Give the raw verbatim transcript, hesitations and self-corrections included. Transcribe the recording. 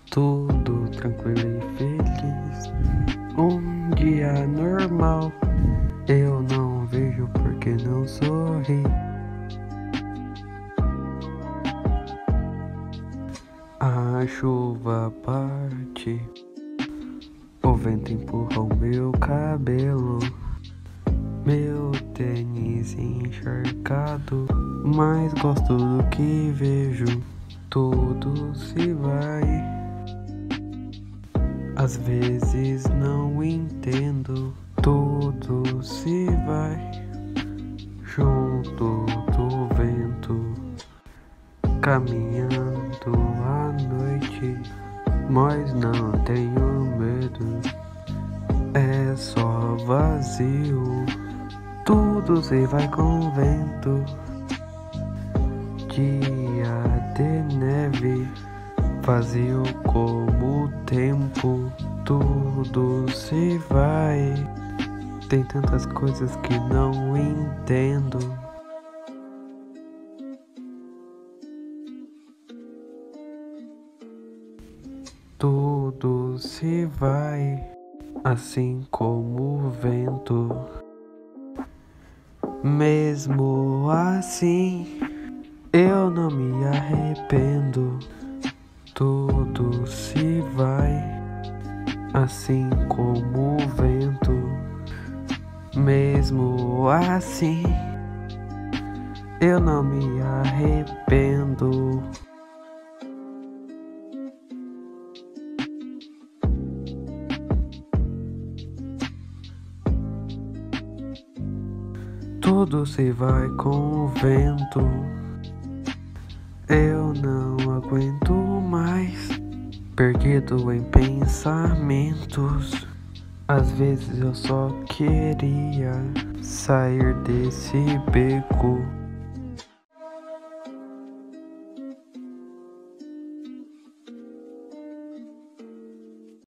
Tudo tranquilo e feliz. Um dia normal. Eu não vejo porque não sorri. A chuva bate, o vento empurra o meu cabelo, meu tênis encharcado, mas gosto do que vejo. Tudo se vai, às vezes não entendo. Tudo se vai, junto do vento, caminhando à noite, mas não tenho medo, é só vazio. Tudo se vai com o vento, dia de neve, vazio como o tempo. Tudo se vai, tem tantas coisas que não entendo. Tudo se vai, assim como o vento. Mesmo assim, eu não me arrependo. Tudo se vai, assim como o vento. Mesmo assim, eu não me arrependo. Tudo se vai com o vento. Eu não aguento mais, perdido em pensamentos. Às vezes eu só queria sair desse beco.